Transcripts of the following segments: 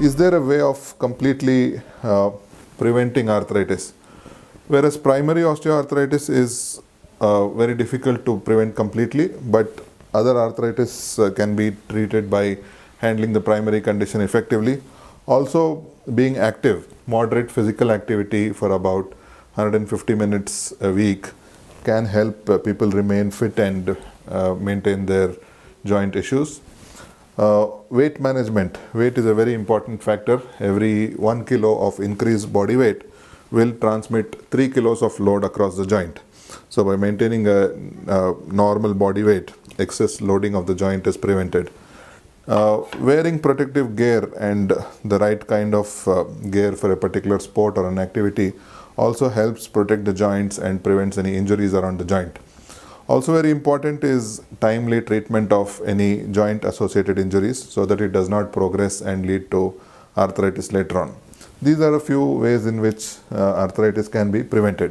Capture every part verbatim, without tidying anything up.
is there a way of completely uh, preventing arthritis? Whereas primary osteoarthritis is uh, very difficult to prevent completely, but other arthritis uh, can be treated by handling the primary condition effectively. Also, being active, moderate physical activity for about one hundred fifty minutes a week can help uh, people remain fit and uh, maintain their joint issues. Uh, weight management. Weight is a very important factor. Every one kilo of increased body weight will transmit three kilos of load across the joint. So by maintaining a, a normal body weight, excess loading of the joint is prevented. Uh, wearing protective gear and the right kind of uh, gear for a particular sport or an activity also helps protect the joints and prevents any injuries around the joint. Also very important is timely treatment of any joint associated injuries so that it does not progress and lead to arthritis later on. These are a few ways in which uh, arthritis can be prevented.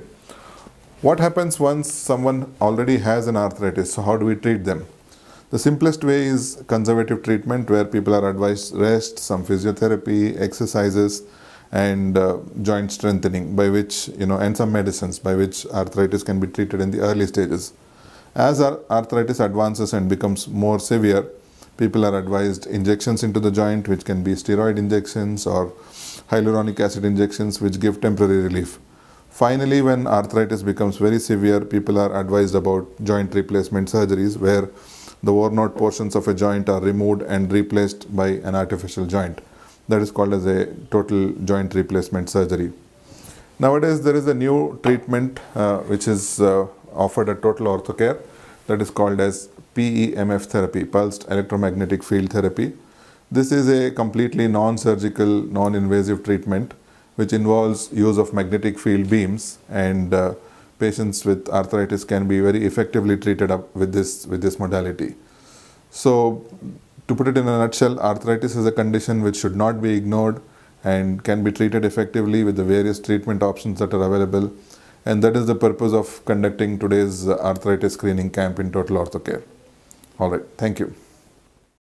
What happens once someone already has an arthritis? So how do we treat them? The simplest way is conservative treatment, where people are advised rest, some physiotherapy, exercises, and uh, joint strengthening, by which, you know, and some medicines by which arthritis can be treated in the early stages. As our arthritis advances and becomes more severe, people are advised injections into the joint, which can be steroid injections or hyaluronic acid injections, which give temporary relief. Finally, when arthritis becomes very severe, people are advised about joint replacement surgeries, where the worn out portions of a joint are removed and replaced by an artificial joint. That is called as a total joint replacement surgery. Nowadays, there is a new treatment uh, which is uh, offered at Total Orthocare, that is called as P E M F therapy, pulsed electromagnetic field therapy. This is a completely non-surgical, non-invasive treatment which involves use of magnetic field beams, and uh, patients with arthritis can be very effectively treated up with this, with this modality. So, to put it in a nutshell, arthritis is a condition which should not be ignored and can be treated effectively with the various treatment options that are available. And that is the purpose of conducting today's arthritis screening camp in Total Orthocare. All right, thank you.